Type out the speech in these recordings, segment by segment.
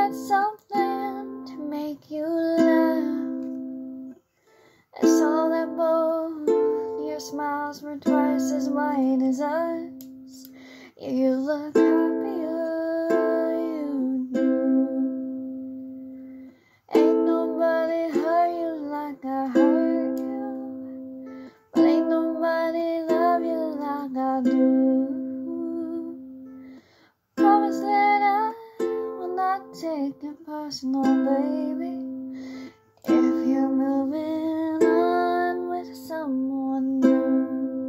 got something to make you laugh. I saw that both your smiles were twice as wide as us. You look happier, you do. Ain't nobody hurt you like I hurt you, but ain't nobody love you like I do. Promise that I will not take it personal, baby, if you're moving on with someone new.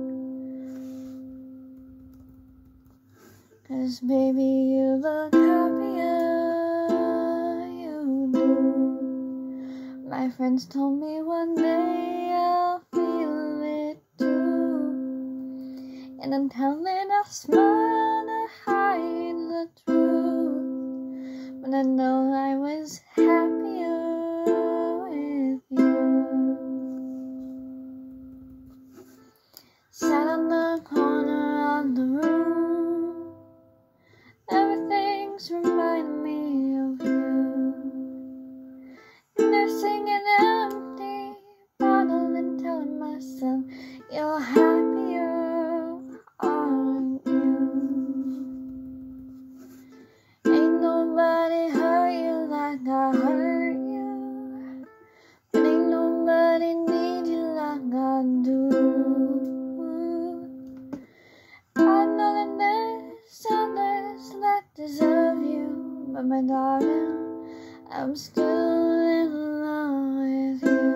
'Cause baby, you look happier, you do. My friends told me one day I'll feel it too, and until then I'll smile to hide the truth. But I know I was happier with you. Sat on the corner of the room, everything's reminding me of you. Nursing an empty bottle and telling myself you're happier, aren't you? Ain't nobody hurt you like I hurt you, but ain't nobody need you like I do. I know that there's others that deserve you, but my darling, I'm still in love with you.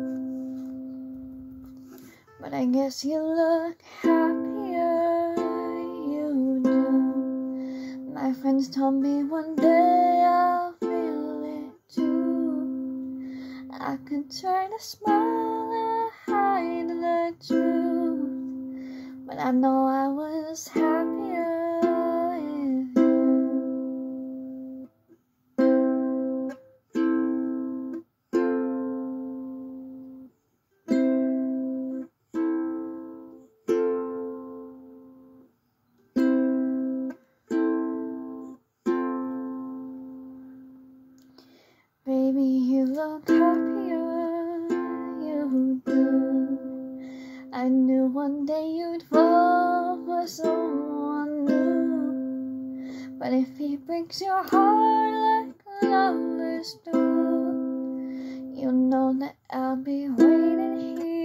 But I guess you look happier, you do. My friends told me one day I'll feel it too. I could try to smile and hide the truth, but I know I was happier with you. Baby, you look happier, you do. I knew one day you'd fall for someone new, but if he breaks your heart like lovers do, you know that I'll be waiting here.